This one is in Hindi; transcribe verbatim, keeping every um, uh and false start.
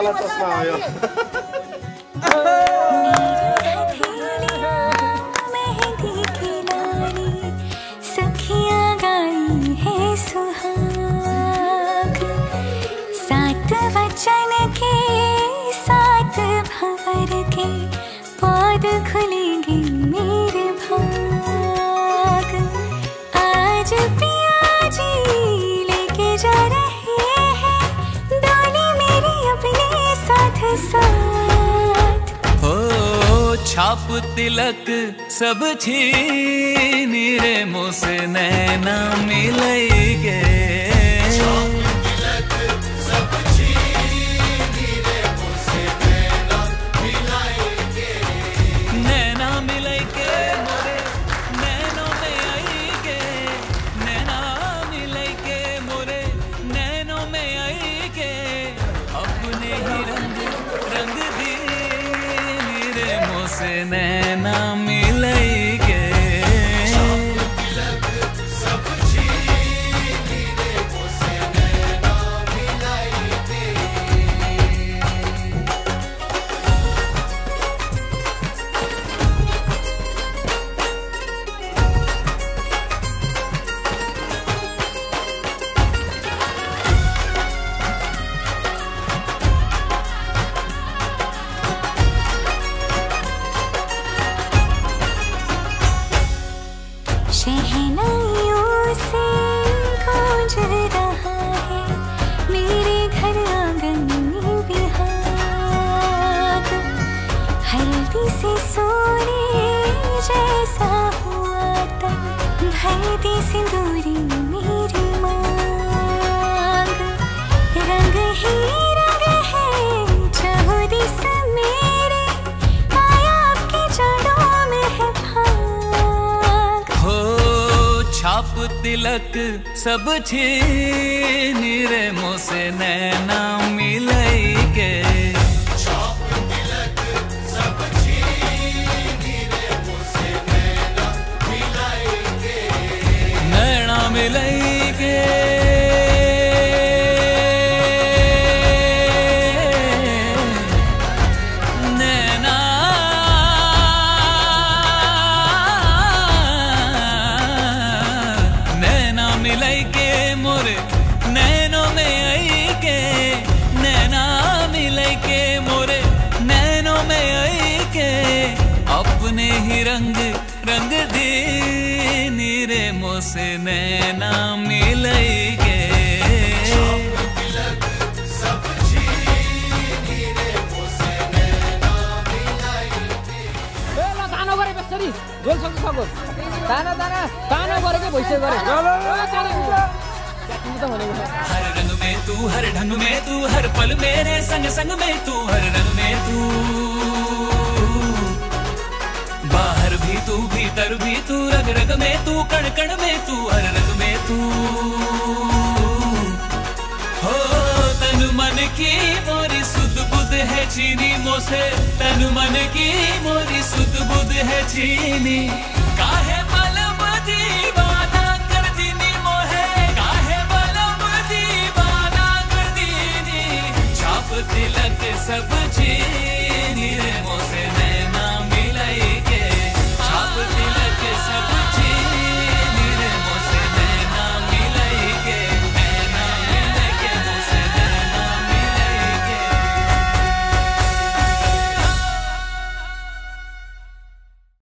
वाला चश्मा आयो। सखियां गाई है सुहाग, सात वचन के सात भंवर के, पौध खुलेंगे मेरे भाग। आज पिया जी लेके जा रहे हैं डोली मेरी अपने साथ साथ। हो छाप तिलक सब छीन रे मुँह से नैना मिलेंगे। से नैना मिलेंगे। सब से नैना मिलेंगे। शहनाइयों से गूंज रहा है मेरे घर आंगन में बिहाग। हल्दी से सोने जैसा हुआ तन भर दे सिंदूरी मेरी मांग। रंग ही रंग है चाहो दिस मेरे, आया आपके जाड़ों में है भाग। छाप तिलक सब छीन रे मुँह से नैना मिलेंगे। छाप तिलक सब छीन रे मुँह से नैना मिलेंगे। नैना मिलेंगे। मिलेंगे मोरे नैनों में आएंगे, नैना मिलेंगे मोरे नैनों में आएंगे। अपने ही रंग रंग दे नीरे मुँह से नैना मिलेंगे। ताना ताना ताना गरेको भइसक्यो गरे। हर रंग में तू, हर ढंग में तू, हर पल मेरे संग संग में तू, हर रंग में तू। बाहर भी तू, भीतर भी तू, रग रग में तू, कण कण में तू, हर रंग में तू। हो तन मन की मोरी सुध बुध है चीनी मोसे, तन मन की मोरी सुध बुध है चीनी। काहे बलम दीवाना कर दीनी मोहे, काहे बलम दीवाना कर दीनी। छाप तिलक सब चीज